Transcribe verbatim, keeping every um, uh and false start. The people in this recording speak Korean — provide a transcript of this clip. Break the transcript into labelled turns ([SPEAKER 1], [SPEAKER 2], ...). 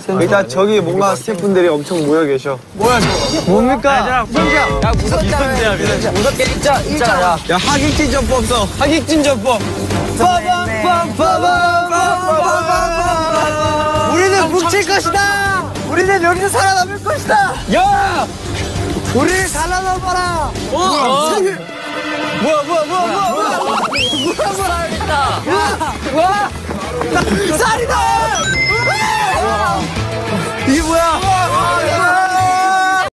[SPEAKER 1] 일단 저기 뭔가 스태프분들이 엄청 모여 계셔. 뭐야 저거? 뭡니까? 무섭냐?
[SPEAKER 2] 야 무섭잖아. 무섭게 진짜 진짜 야.
[SPEAKER 1] 야 하객진 전법 써. 하객진 전법. 빠밤빰빰빰빰빰빰빰. 우리는 뭉칠 것이다. 우리는 여기서 살아남을 것이다. 야! 우리를 살아남아라. 어? 뭐야? 뭐야 뭐야 뭐야 뭐야 뭐야 뭐야 뭐야
[SPEAKER 2] 살아야겠다.
[SPEAKER 1] 와! 쌀이다!